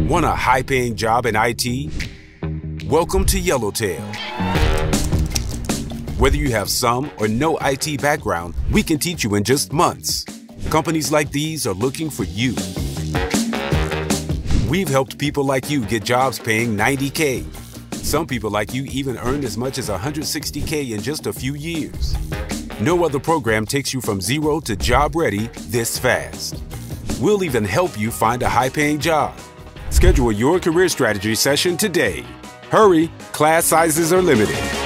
Want a high-paying job in IT? Welcome to Yellowtail. Whether you have some or no IT background, we can teach you in just months. Companies like these are looking for you. We've helped people like you get jobs paying $90K. Some people like you even earned as much as $160K in just a few years. No other program takes you from zero to job ready this fast. We'll even help you find a high-paying job. Schedule your career strategy session today. Hurry, class sizes are limited.